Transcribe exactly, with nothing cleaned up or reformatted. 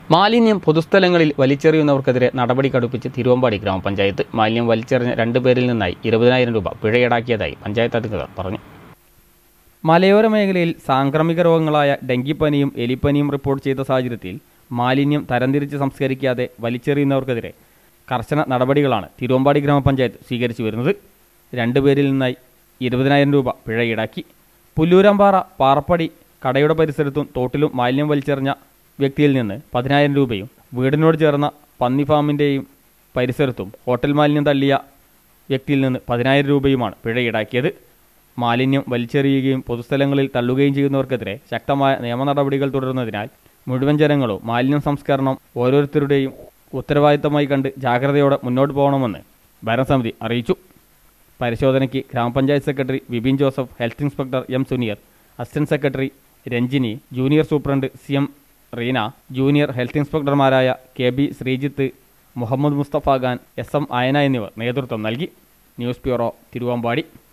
മാലിന്യം പൊതുസ്ഥലങ്ങളിൽ വലിച്ചെറിയുന്നവർക്കെതിരെ നടപടി കടുപ്പിച്ച് തിരുവമ്പാടി ഗ്രാമപഞ്ചായത്ത്. മാലിന്യം വലിച്ചെറിഞ്ഞ രണ്ടുപേരിൽ നിന്നായി ഇരുപതിനായിരം രൂപ പിഴ ഈടാക്കിയതായി പഞ്ചായത്ത് അധികൃതർ പറഞ്ഞു. മലയോര മേഖലയിൽ സാംക്രമിക രോഗങ്ങളായ ഡെങ്കിപ്പനിയും എലിപ്പനിയും റിപ്പോർട്ട് ചെയ്ത സാഹചര്യത്തിൽ മാലിന്യം തരംതിരിച്ച് സംസ്കരിക്കാതെ വലിച്ചെറിയുന്നവർക്കെതിരെ കർശന നടപടികളാണ് തിരുവമ്പാടി ഗ്രാമപഞ്ചായത്ത് സ്വീകരിച്ചു വരുന്നത്. രണ്ടുപേരിൽ നിന്നായി ഇരുപതിനായിരം രൂപ പിഴ ഈടാക്കി. പുല്ലൂരാമ്പാറ പാറപ്പടി കടയുടെ പരിസരത്തും തോട്ടിലും മാലിന്യം വലിച്ചെറിഞ്ഞ വ്യക്തിയിൽ നിന്ന് പതിനായിരം രൂപയും വീടിനോട് ചേർന്ന പന്നി ഫാമിൻ്റെയും പരിസരത്തും ഹോട്ടൽ മാലിന്യം തള്ളിയ വ്യക്തിയിൽ നിന്ന് പതിനായിരം രൂപയുമാണ് പിഴ ഈടാക്കിയത്. മാലിന്യം വലിച്ചെറിയുകയും പൊതുസ്ഥലങ്ങളിൽ തള്ളുകയും ചെയ്യുന്നവർക്കെതിരെ ശക്തമായ നിയമ നടപടികൾ തുടരുന്നതിനാൽ മുഴുവൻ ജനങ്ങളും മാലിന്യം സംസ്കരണം ഓരോരുത്തരുടെയും ഉത്തരവാദിത്തമായി കണ്ട് ജാഗ്രതയോടെ മുന്നോട്ട് പോകണമെന്ന് ഭരണസമിതി അറിയിച്ചു. പരിശോധനയ്ക്ക് ഗ്രാമപഞ്ചായത്ത് secretary Vipin Joseph, health inspector M Suniyar, assistant secretary Ranjini, junior superintendent C M Reena, junior health ഇൻസ്പെക്ടർമാരായ K B Sreejith, Muhammad Mustafa Khan, S M Ayana എന്നിവർ നേതൃത്വം നൽകി. News bureau, Thiruvambady.